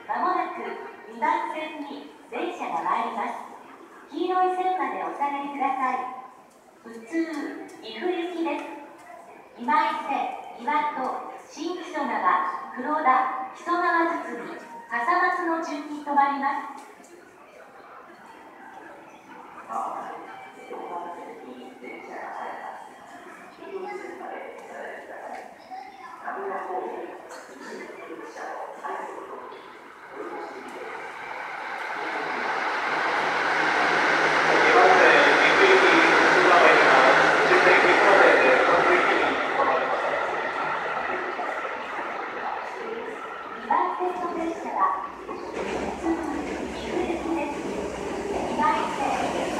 まもなく2番線に電車が参ります。黄色い線までお下がりください。普通、岐阜行きです。今伊勢、岩戸、新木曽川、黒田、木曽川堤、笠松の順に停まります。2番線の電車は普通、岐阜行きです。今伊勢